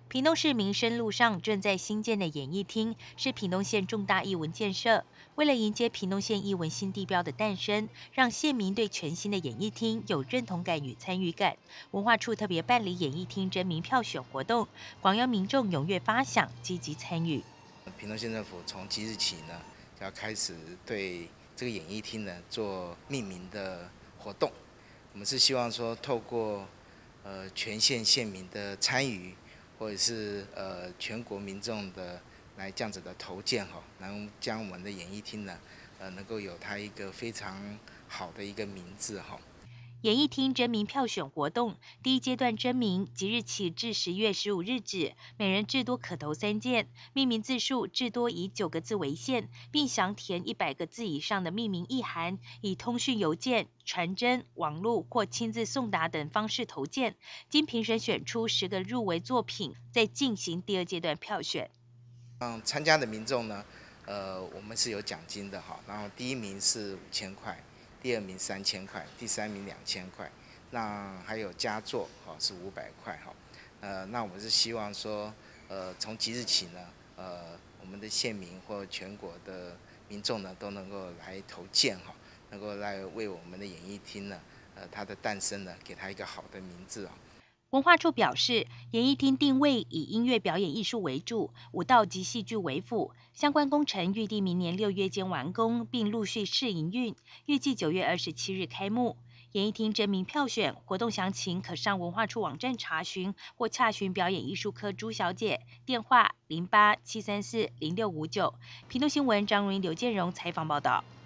屏东市民生路上正在新建的演艺厅，是屏东县重大艺文建设。为了迎接屏东县艺文新地标的诞生，让县民对全新的演艺厅有认同感与参与感，文化处特别办理演艺厅征名票选活动，广邀民众踊跃发想，积极参与。 屏东县政府从即日起呢，就要开始对这个演艺厅呢做命名的活动。我们是希望说，透过全县县民的参与，或者是全国民众的来这样子的投件哈，然后将我们的演艺厅呢，能够有它一个非常好的一个名字哈。 演艺厅征名票选活动第一阶段征名，即日起至10月15日止，每人至多可投3件，命名字数至多以9个字为限，并详填100个字以上的命名意涵，以通讯邮件、传真、网络或亲自送达等方式投件。经评审选出10个入围作品，再进行第二阶段票选。 参加的民众呢，我们是有奖金的哈，然后第1名是5000块。第2名3000块，第3名2000块，那还有佳作哈是500块哈，那我是希望说，从即日起呢，我们的县民或全国的民众呢都能够来投件哈，能够来为我们的演艺厅呢，它的诞生呢，给它一个好的名字啊。 文化处表示，演艺厅定位以音乐表演艺术为主，舞蹈及戏剧为辅。相关工程预定明年6月间完工，并陆续试营运，预计9月27日开幕。演艺厅征名票选活动详情可上文化处网站查询，或洽询表演艺术科朱小姐，电话08-734-0659。屏东新闻张荣英、刘建荣采访报道。